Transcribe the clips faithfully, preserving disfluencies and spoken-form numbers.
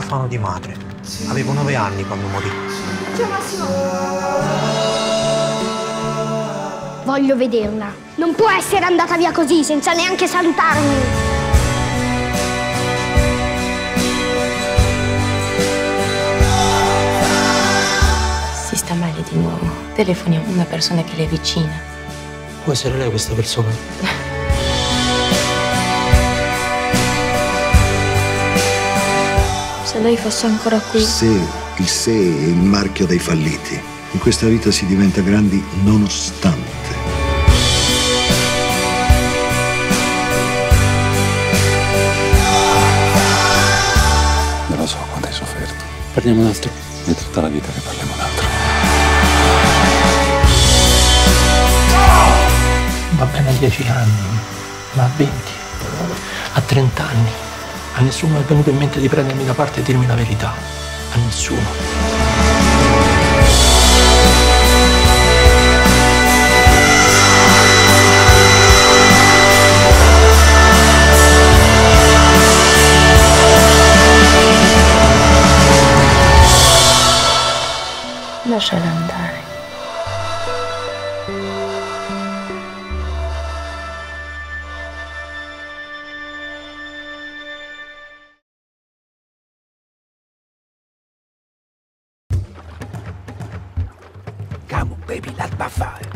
orfano di madre. Avevo nove anni quando morì. Ciao Massimo! Voglio vederla. Non può essere andata via così, senza neanche salutarmi. Si sta male di nuovo. Telefoni a una persona che le è vicina. Può essere lei questa persona? Se lei fosse ancora qui. Se, il se è il marchio dei falliti. In questa vita si diventa grandi nonostante. Non lo so quanto hai sofferto. Parliamo un altro. È tutta la vita che parliamo un altro. Va bene a dieci anni, ma a venti, a trenta anni. A nessuno è venuto in mente di prendermi da parte e dirmi la verità. A nessuno. Lasciala andare. Come on, baby, lascia fare.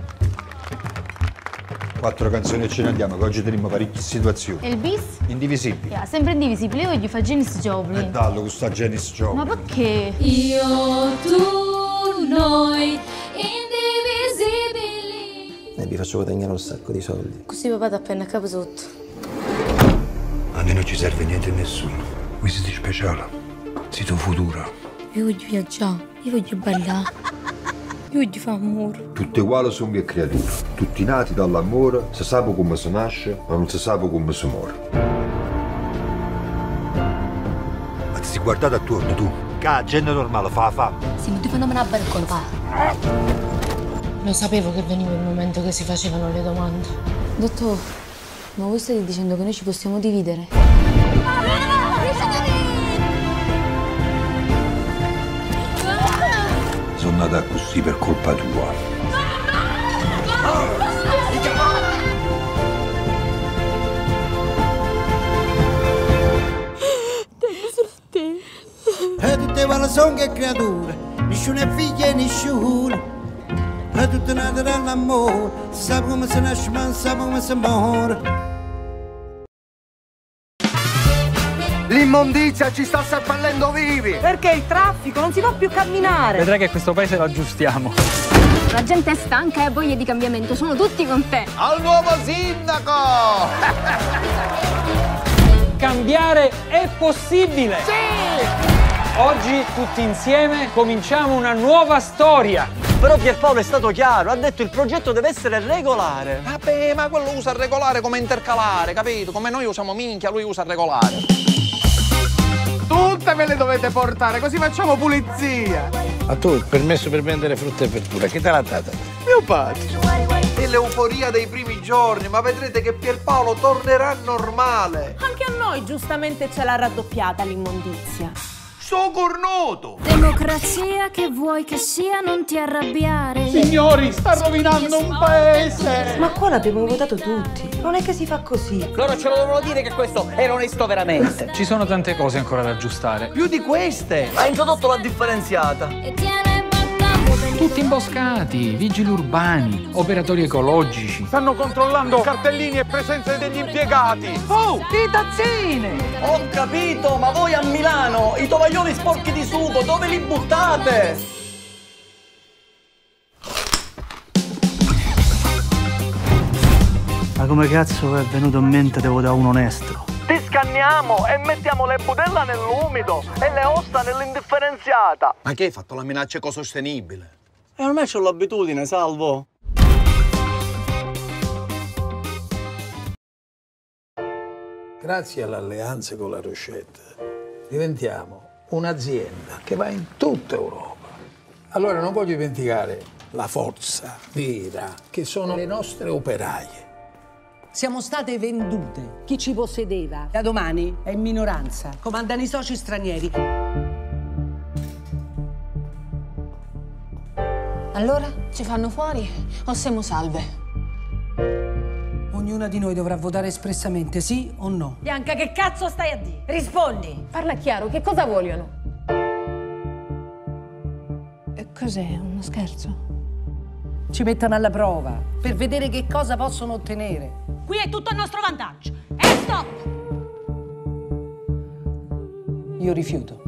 Quattro canzoni e ce ne andiamo, che oggi teniamo parecchie situazioni. E il bis? Indivisibili. Yeah, sempre indivisibile, io voglio fare Janis Joplin. E dallo, questa Janis Joplin. Ma perché? Io, tu, noi, indivisibili. E vi faccio guadagnare un sacco di soldi. Così papà ti appena a capo sotto. A me non ci serve niente a nessuno. Voi siete speciali. Siete futuro. Io voglio viaggiare, io voglio ballare. Io voglio fare amore. Tutti uguali sono mie creature. Tutti nati dall'amore, si sa come si nasce, ma non si sa come si muore. Ma ti sei guardato attorno tu? Che gente normale fa fa. Sì, ma tu fanno una barcona, pa. Lo sapevo che veniva il momento che si facevano le domande. Dottor, ma voi state dicendo che noi ci possiamo dividere? Sono nata così per colpa tua. Tengo solo te. E tutte vanno sono che creature, nessuno è figlio e nessuno. E tutte nate dall'amore, si sa come si nasce ma non si sa come si muore. L'immondizia ci sta seppellendo vivi! Perché il traffico non si può più camminare. Vedrai che questo paese lo aggiustiamo. La gente è stanca e ha voglia di cambiamento, sono tutti con te. Al nuovo sindaco! Cambiare è possibile! Sì! Oggi, tutti insieme, cominciamo una nuova storia. Però Pierpaolo è stato chiaro, ha detto il progetto deve essere regolare. Vabbè, ma quello usa regolare come intercalare, capito? Come noi usiamo minchia, lui usa regolare. Tutte ve le dovete portare, così facciamo pulizia. Ma tu il permesso per vendere frutta e verdura, chi te l'ha data? Mio padre. È l'euforia dei primi giorni, ma vedrete che Pierpaolo tornerà normale. Anche a noi giustamente ce l'ha raddoppiata l'immondizia. So cornuto! Democrazia che vuoi che sia, non ti arrabbiare. Signori, sta rovinando un paese! Ma qua l'abbiamo votato tutti, non è che si fa così. Loro ce lo devono dire che questo è onesto veramente. Ci sono tante cose ancora da aggiustare. Più di queste! Ha introdotto la differenziata. Tutti imboscati, vigili urbani, operatori ecologici. Stanno controllando cartellini e presenze degli impiegati. Oh, i tazzine! Ho capito, ma voi a Milano i tovaglioli sporchi di sugo dove li buttate? Ma come cazzo è venuto in mente devo da un onesto? Ti scanniamo e mettiamo le budella nell'umido e le ossa nell'indifferenziata. Ma che hai fatto la minaccia ecosostenibile? E ormai c'ho l'abitudine, Salvo. Grazie alle alleanze con la Rochette diventiamo un'azienda che va in tutta Europa. Allora non voglio dimenticare la forza vera che sono le nostre operaie. Siamo state vendute. Chi ci possedeva da domani è in minoranza. Comandano i soci stranieri. Allora, ci fanno fuori o siamo salve? Ognuna di noi dovrà votare espressamente sì o no. Bianca, che cazzo stai a dire? Rispondi! Parla chiaro, che cosa vogliono? E cos'è, uno scherzo? Ci mettano alla prova per vedere che cosa possono ottenere. Qui è tutto a nostro vantaggio. E stop! Io rifiuto.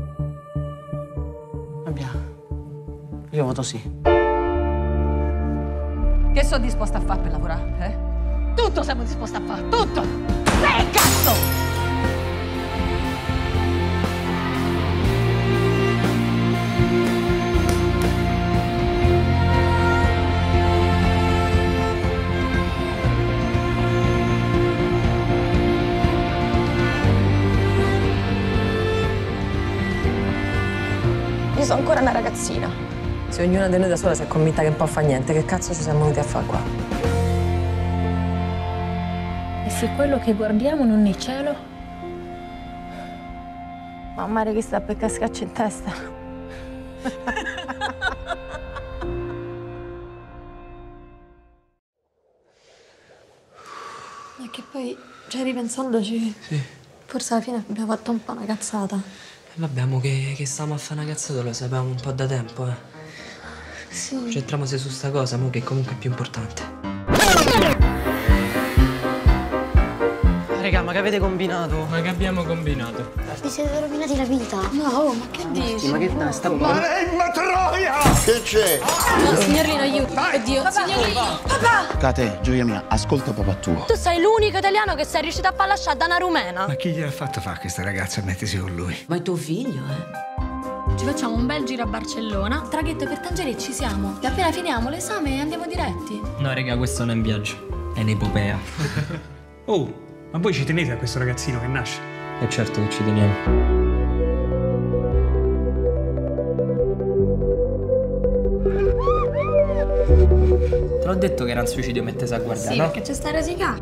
Abbiamo. Io voto sì. Che sono disposta a fare per lavorare, eh? Tutto siamo disposti a fare, tutto! Sei cazzo! Io sono ancora una ragazzina. Se ognuna di noi da sola si è convinta che non può fare niente, che cazzo ci siamo venuti a fare qua? E se quello che guardiamo non è cielo? Ma mare che sta per cascarci in testa. E che poi, cioè ripensandoci, sì. Forse alla fine abbiamo fatto un po' una cazzata. E vabbè, mo che, che stavamo a fare una cazzata lo sapevamo un po' da tempo, eh. Sì. Centriamoci su sta cosa, mo che comunque è più importante. Raga, ma che avete combinato? Ma che abbiamo combinato? Vi siete rovinati la vita. No, oh, ma che dici? Ma che dai, sta un po'. Maremma troia! Che c'è? No, signorino, aiuto. Oddio, signorino. Papà! Cate, gioia mia, ascolta papà tuo. Tu sei l'unico italiano che sei riuscito a far lasciare da una rumena. Ma chi gliel'ha fatto fare questa ragazza a mettersi con lui? Ma è tuo figlio, eh? Ci facciamo un bel giro a Barcellona, traghetto per Tangeri e ci siamo. E appena finiamo l'esame andiamo diretti. No, raga, questo non è un viaggio, è un'epopea. Oh, ma voi ci tenete a questo ragazzino che nasce? E certo che ci teniamo. Te l'ho detto che era un suicidio mettese a guardare, Sì, no? perché c'è sta rasica.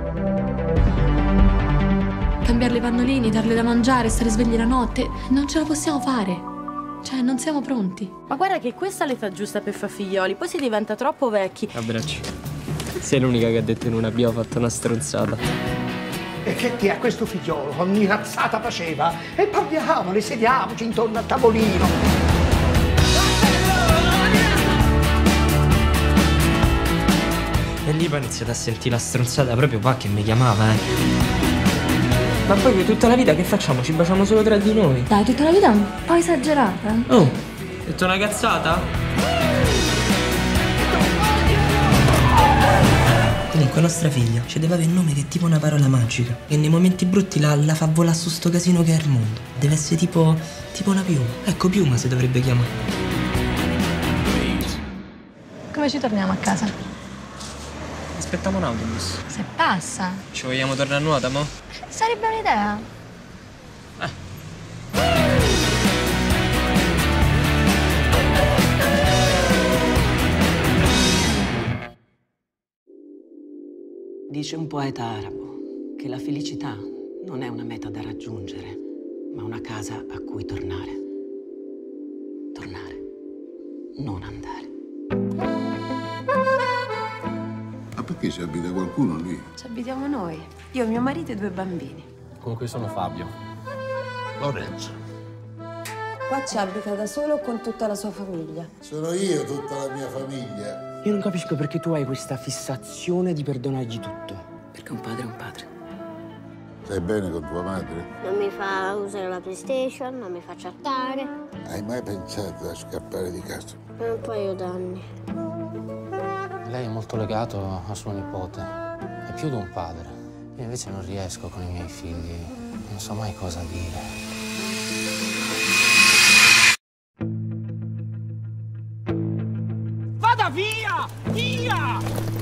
Cambiarle i pannolini, darle da mangiare, stare svegli la notte, non ce la possiamo fare. Cioè, non siamo pronti. Ma guarda che questa è l'età giusta per far figlioli, poi si diventa troppo vecchi. Abbraccio. Sei l'unica che ha detto che non abbiamo fatto una stronzata. E che ti ha questo figliolo? Ogni razzata faceva. E parliamo, le sediamoci intorno al tavolino. E lì poi ho iniziato a sentire la stronzata proprio qua che mi chiamava, eh. Ma poi per tutta la vita che facciamo? Ci baciamo solo tra di noi? Dai, tutta la vita è un po' esagerata. Oh, hai detto una cazzata? Comunque nostra figlia ci deve avere il nome che è tipo una parola magica. E nei momenti brutti la, la fa volare su sto casino che è il mondo. Deve essere tipo, tipo una piuma. Ecco, piuma si dovrebbe chiamare. Come ci torniamo a casa? Aspettiamo un autobus. Se passa. Ci vogliamo tornare a nuota, mo? Sarebbe un'idea. Dice un poeta arabo che la felicità non è una meta da raggiungere, ma una casa a cui tornare. Tornare, non andare. Ma perché ci abita qualcuno lì? Ci abitiamo noi. Io, mio marito e due bambini. Comunque sono Fabio. Lorenzo. Qua ci abita da solo con tutta la sua famiglia. Sono io tutta la mia famiglia. Io non capisco perché tu hai questa fissazione di perdonargli tutto. Perché un padre è un padre. Stai bene con tua madre? Non mi fa usare la PlayStation, non mi fa chattare. Hai mai pensato a scappare di casa? Per un paio d'anni. Lei è molto legato a suo nipote. È più di un padre. Io invece non riesco con i miei figli. Non so mai cosa dire. Vada via! Via!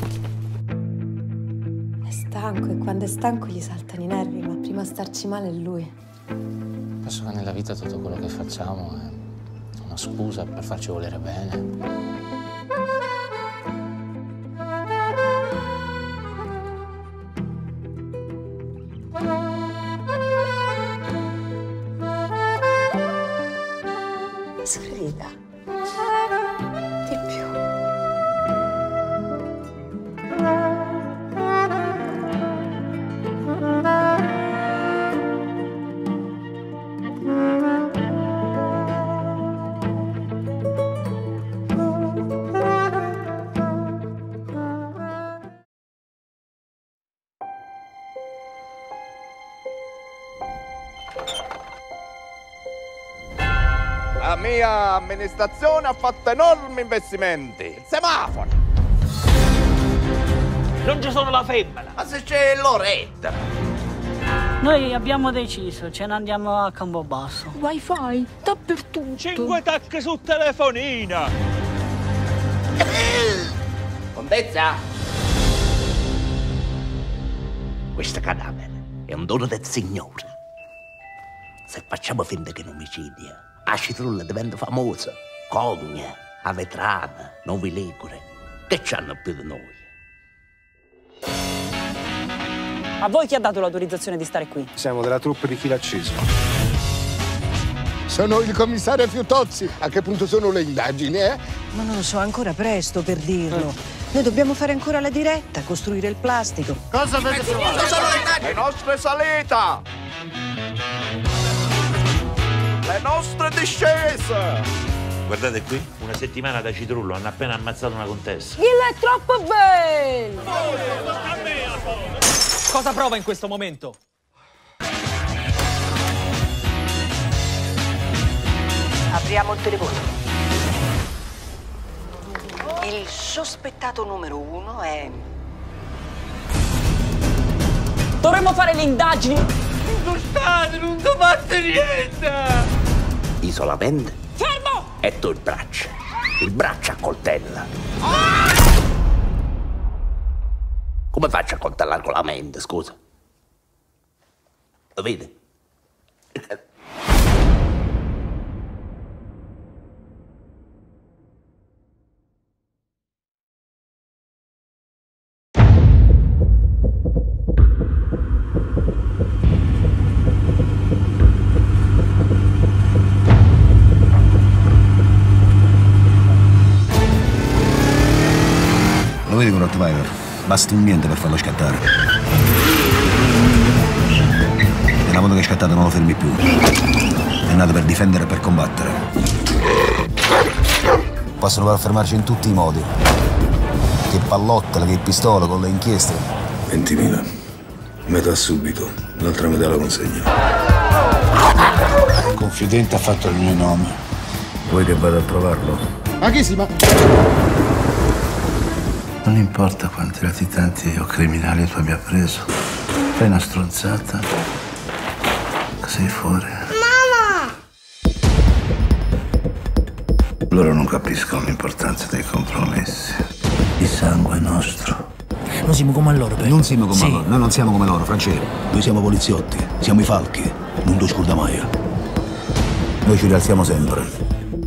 È stanco e quando è stanco gli saltano i nervi, ma prima a starci male è lui. Penso che nella vita tutto quello che facciamo è una scusa per farci volere bene. mia amministrazione ha fatto enormi investimenti. Il semaforo. Non ci sono la femmina. Ma se c'è Loretta. Noi abbiamo deciso, ce ne andiamo a Campobasso. Wi-Fi dappertutto. Cinque tacche sul telefonino. Contezza. Questo cadavere è un dono del Signore. Se facciamo finta che è un omicidio, a Citrulla diventa famosa. Cogna, Avetrana, Novi Ligure. Che c'hanno più di noi? A voi chi ha dato l'autorizzazione di stare qui? Siamo della truppa di Chi l'ha acceso. Sono il commissario Fiutozzi. A che punto sono le indagini, eh? Ma non lo so, ancora presto per dirlo. Noi dobbiamo fare ancora la diretta, costruire il plastico. Cosa avete provato? Le nostre salite! Le nostre discese! Guardate qui, una settimana da Citrullo hanno appena ammazzato una contessa. Gil è troppo bello! Cosa prova in questo momento? Apriamo il telefono. Il sospettato numero uno è... Dovremmo fare le indagini! Non state, non dovete niente! Isolamente? Fermo! E tu il braccio. Il braccio a coltella. Come faccio a coltellare con la mente, scusa? Lo vedi? Lo vedi con Rottweiler? Basta un niente per farlo scattare. E una volta che è scattato non lo fermi più. È nato per difendere e per combattere. Possono far fermarci in tutti i modi. Che pallottole, che pistola, con le inchieste. ventimila. Metà subito, l'altra metà la consegno. Il confidente ha fatto il mio nome. Vuoi che vada a provarlo? Ma chi si ma... Non importa quanti latitanti o criminali tu abbia preso. Fai una stronzata. Sei fuori. Mamma! Loro non capiscono l'importanza dei compromessi. Il sangue è nostro. Non siamo come loro, però. Non siamo come sì. loro. Noi non siamo come loro, Francesco. Noi siamo poliziotti. Siamo i falchi. Non tu scurdamaia. Noi ci rialziamo sempre.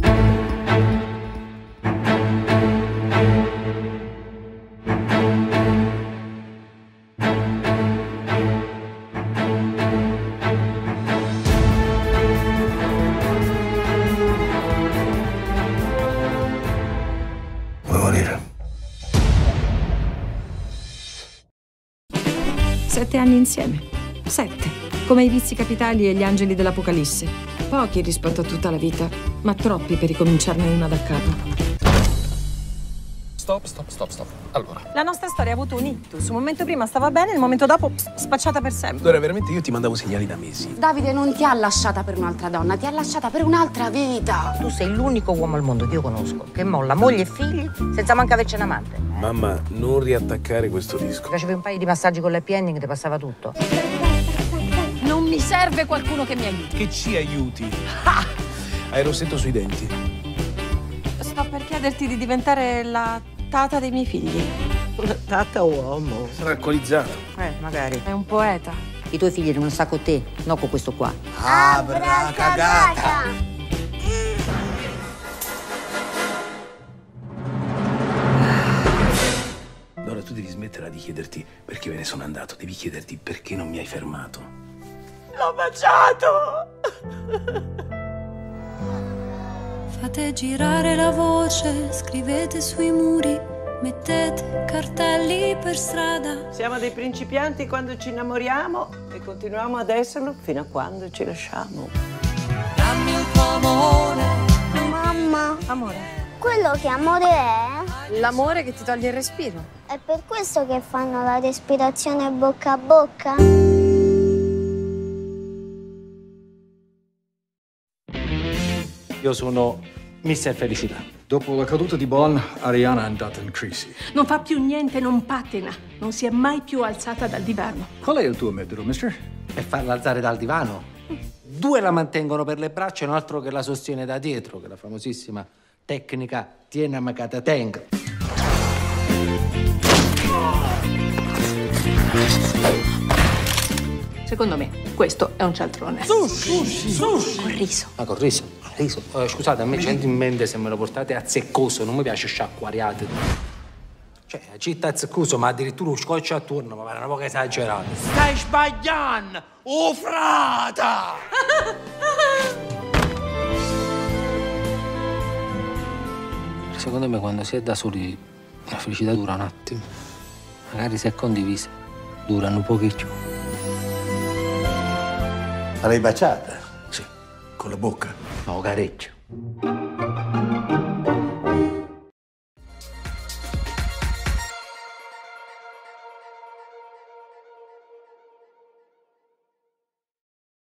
Sette anni insieme. Sette. Come i vizi capitali e gli angeli dell'Apocalisse. Pochi rispetto a tutta la vita, ma troppi per ricominciarne una da capo. Stop, stop, stop, stop. Allora. La nostra storia ha avuto un ictus. Un momento prima stava bene, il momento dopo spacciata per sempre. Allora, veramente io ti mandavo segnali da mesi. Davide non ti ha lasciata per un'altra donna, ti ha lasciata per un'altra vita. Tu sei l'unico uomo al mondo che io conosco che molla moglie e figli senza manco averci un amante. Mamma, non riattaccare questo disco. Facevi un paio di passaggi con l'happy ending, ti passava tutto. Non mi serve qualcuno che mi aiuti. Che ci aiuti? Ah! Hai il rossetto sui denti. Sto per chiederti di diventare la tata dei miei figli. Una tata uomo. Sarà alcolizzato. Eh, magari. È un poeta. I tuoi figli devono stare con te, non con questo qua. Abra cagata! Allora tu devi smetterla di chiederti perché me ne sono andato. Devi chiederti perché non mi hai fermato. L'ho baciato! Fate girare la voce, scrivete sui muri, mettete cartelli per strada. Siamo dei principianti quando ci innamoriamo e continuiamo ad esserlo fino a quando ci lasciamo. Dammi il tuo amore. Mamma, Amore. quello che amore è? L'amore che ti toglie il respiro. È per questo che fanno la respirazione bocca a bocca? Io sono mister Felicità. Dopo la caduta di Bonn, Ariana è andata in crisi. Non fa più niente, non pattina. Non si è mai più alzata dal divano. Qual è il tuo metodo, mister? Per farla alzare dal divano? Due la mantengono per le braccia e un altro che la sostiene da dietro, che è la famosissima tecnica tiene amacata tenga. Secondo me, questo è un cialtrone. Sushi! Sushi! Con riso. Ma con riso? Riso? Eh, scusate, a me c'è in mente se me lo portate a zeccoso, non mi piace sciacquariate. Cioè, a città a zeccoso, ma addirittura lo scotch attorno, ma pare una poco esagerato. Stai sbagliando, oh frata! Secondo me quando si è da soli la felicità dura un attimo. Magari se è condivisa, durano un pochino. Ma l'hai baciata? Sì. Con la bocca? No, carecchio.